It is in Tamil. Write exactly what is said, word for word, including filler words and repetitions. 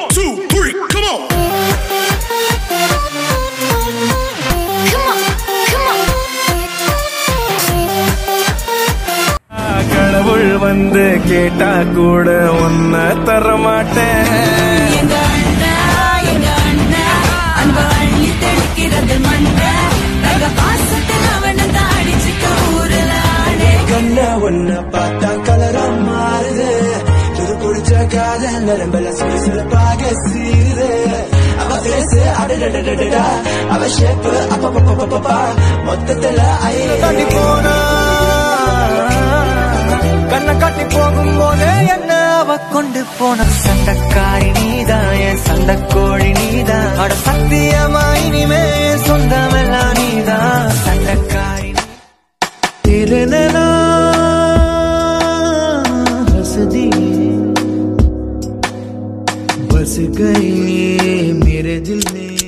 One, two, three, come on. Come on, come on. கடவுள் வந்து கேட்டா கூட ஒன்ன தர மாட்டேன். எங்க அண்ணா எங்க அண்ணா அன்ப அள்ளி தெளிக்கிறது மண்ண தங்க பாசத்தில் அவனை தாடிச்சுக்க ஊருல ஆடே. கண்ண ஒன்ன பார்த்தா கலரா மாறுது. துரு குடிச்ச காதல் நரம்பல சிறு சிறப்பாக சீருது. அவ பேசு அடடடடடா அவ ஷேப்பு அப்பப்பப்பப்பப்பா மொத்தத்துல ஐடி போனா கண்ண காட்டி போகும்போது என்ன அவ கொண்டு போன சண்டக்காரி நீதான் என் சண்டக்கோழி நீதான் அட சத்தியமா இனிமே சொந்தமெல்லாம் நீதான் சண்டக்காரி திருநா हंसदी बस गई मेरे दिल में